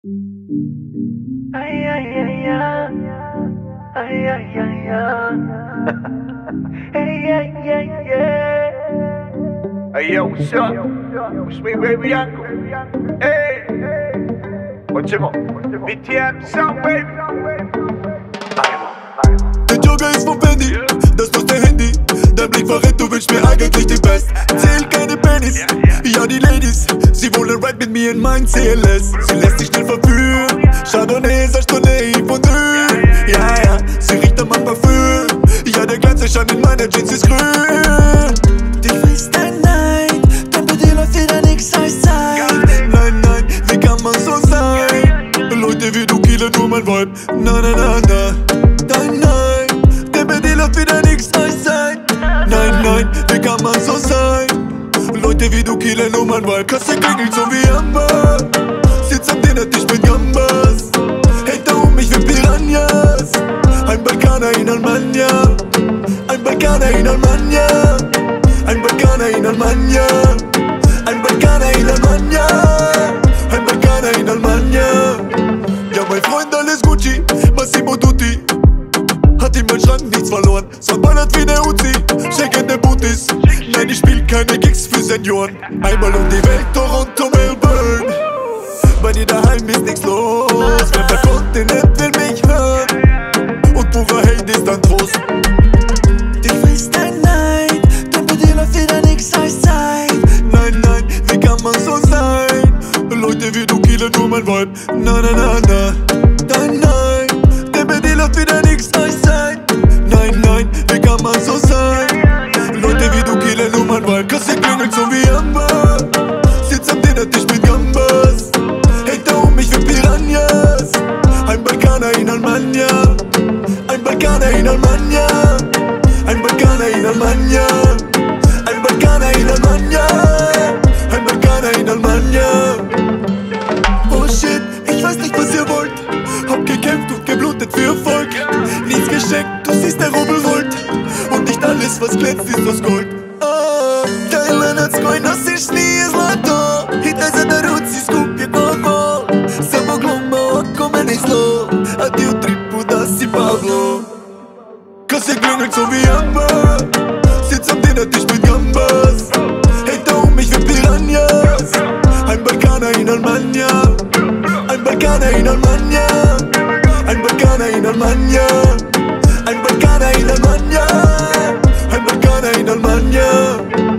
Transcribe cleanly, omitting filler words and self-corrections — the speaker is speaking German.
Ay, ay, ay, ay. Ay, ay, ay, ay. Hey, ay, ay, ay. Hey yo, what's up? It's me, baby Uncle. Hey, what's up? BTM Sound, baby. Der Jogger ist vom Fendi, das ist der Handy. Dein Blick verrät, du wünschst mir eigentlich den Best. Zähl keine Pennies, ja die Ladies. Sie wollen ride mit mir in mein CLS. Sie lässt sich schnell verführen, Chardonnay, Chardonnay, Fondue. Ja, ja, sie riecht an meinem Parfüm. Ja, der ganze Schein in meiner Jeans ist grün. Die Freestyle Night, dein Body läuft wieder nix als Zeit. Nein, nein, wie kann man so sein? Leute wie du killen nur mein Vibe. Na, na, na, na. Nein, nein, der Body läuft wieder nix als Zeit. Nein, nein, wie kann man so sein? Leute wie du killen nur mein Vibe. Kasse klingelt so wie Amber. Sitz am Dinnertisch mit Gambas. Hater um mich wie Piranhas. Ein Balkaner in Almania. Ein Balkaner in Almania. Ein Balkaner in Almania. Ein Balkaner in Almania. Ein Balkaner in Almania. Ja, mein Freund, alles Gucci, Massimo Dutti. Hat in meinem Schrank nichts verloren. Verballert wie der Uzi, shakende Booties. Nein, ich spiel keine Gigs für Senioren. Einmal um die Welt, Toronto, Melbourne. Bei dir daheim ist nichts los. Fremder Kontinent will mich hören. Und purer Hate ist dann Trost. Die Freestyle Night, dein Body läuft wieder nix als Zeit. Nein, nein, wie kann man so sein? Leute wie du killen nur mein Vibe. Na, na, na, na. Nein, nein, der Body läuft wieder nix als Zeit. Nein, nein, wie kann man so sein? Leute wie du killen nur mein Vibe. Kasse klingelt so wie Amber. Sitz am Dinnertisch mit Gambas. Hater um mich wie Piranhas. Ein Balkaner in Almania. Ein Balkaner in Almania. Ein Balkaner in Almania. Ein Balkaner in Almania. Ein Balkaner in Almania. Oh shit, ich weiß nicht was ihr wollt. Hab gekämpft und geblutet für Erfolg. Nichts geschenkt, du siehst der Rubel rollt. Und nicht alles was glänzt ist aus Gold. Tajlanac koji nosiš nije zlato. I taj zadaruci skup je koliko. Samo gluma oko mene zlo. A ti u tripu da si Pablo. Kasse klingelt so wie Amber. Sitz am Dinnertisch mit Gambas. Hater um mich wie Piranhas. Ein Balkaner in Almania. Ein Balkaner in Almania. Ein Balkaner in Almania. Ein Balkaner in Almania. Ein Balkaner in Almania.